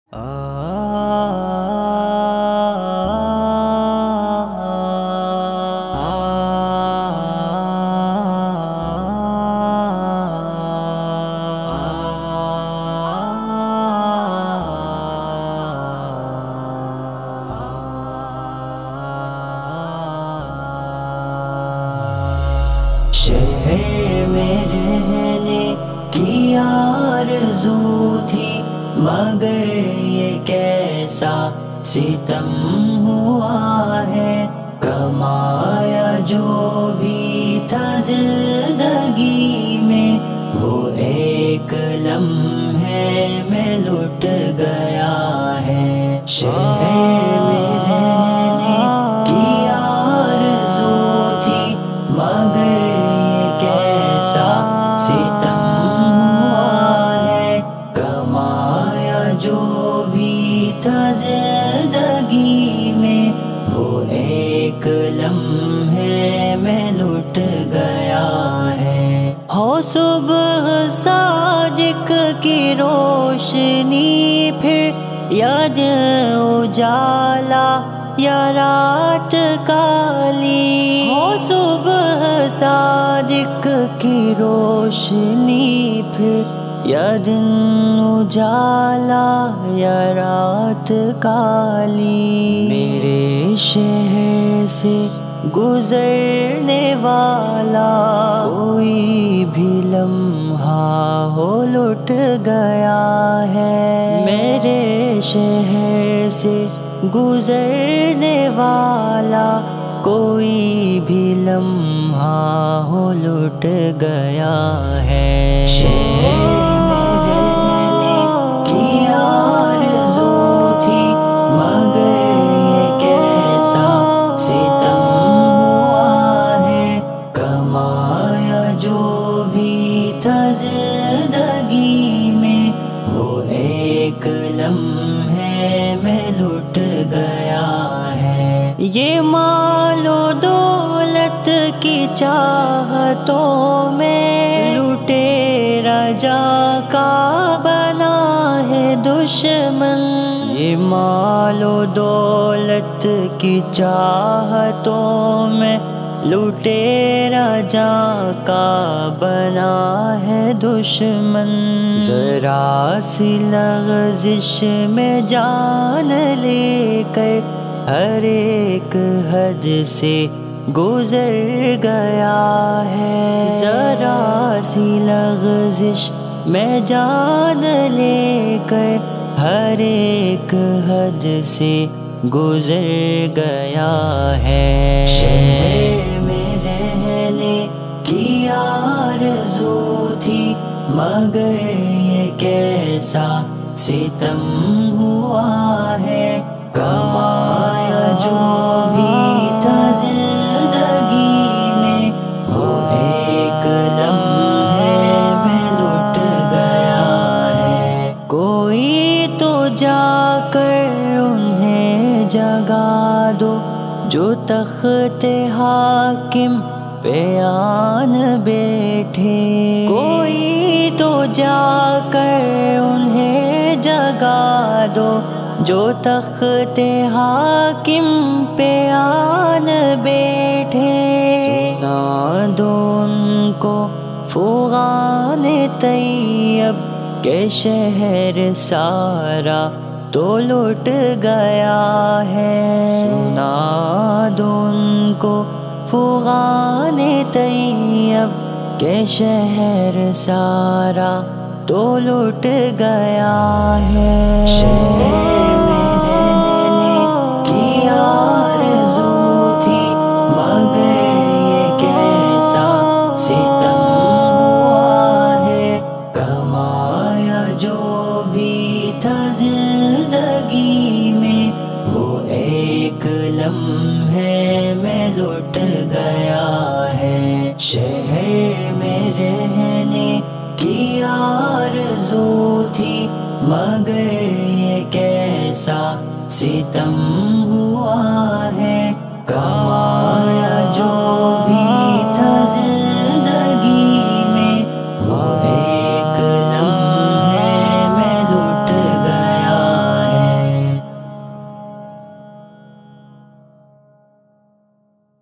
شہر میں رہنے کی آرزو تھی، مگر یہ کیسا ستم ہوا ہے۔ کمایا جو بھی تھا زندگی میں، وہ ایک لمحے میں لٹ گیا ہے۔ شہر میں رہنے کی آرزو تھی، مگر ستم ہوا ہے۔ کمایا جو بھی تھا زندگی میں، وہ ایک لمحے میں لٹ گیا ہے۔ ہو صبح صادق کی روشنی، پھر یاد اجالا یا رات کالی۔ ہو صبح صادق کی روشنی، پھر یا دن اجالا یا رات کالی۔ میرے شہر سے گزرنے والا کوئی بھی لمحہ ہو لٹ گیا ہے۔ میرے شہر سے گزرنے والا کوئی بھی لمحہ ہو لٹ گیا ہے۔ شہر میں رہنے کی آرزو تھی، مگر یہ کیسا ستم ہوا ہے۔ کمایا جو بھی تھا زندگی میں، وہ ایک لمحے میں لٹ گیا ہے۔ یہ مال و دولت کی چاہتوں میں لٹیرا جا کا بنا ہے دشمن۔ یہ مال و دولت کی چاہتوں میں لٹیرا جا کا بنا ہے دشمن۔ ذرا سی لغزش میں جان لے کر ہر ایک حد سے گزر گیا ہے۔ ذرا سی لغزش میں جان لے کر ہر ایک حد سے گزر گیا ہے۔ شہر میں رہنے کی آرزو تھی، مگر یہ کیسا ستم ہوا ہے۔ کمایا جو بھی تھا زندگی میں، وہ ایک لمحے میں لٹ گیا ہے۔ کوئی تو جا کر انہیں جگا دو، جو تخت حاکم پہ آن بیٹھے۔ کوئی تو جا کر انہیں جگا دو، جو تخت حاکم پہ آن بیٹھے۔ سنا دو ان کو فغان طیب کہ شہر سارا تو لٹ گیا ہے۔ سنا دو ان کو فغان طیب کہ شہر سارا تو لٹ گیا ہے۔ شہر میں رہنے کی آرزو تھی، مگر یہ کیسا ستم ہوا ہے۔ کمایا جو بھی تھا زندگی میں، وہ ایک لمحے میں لٹ گیا ہے۔ شہر میں رہنے کی آرزو تھی، مگر یہ کیسا ستم ہوا ہے۔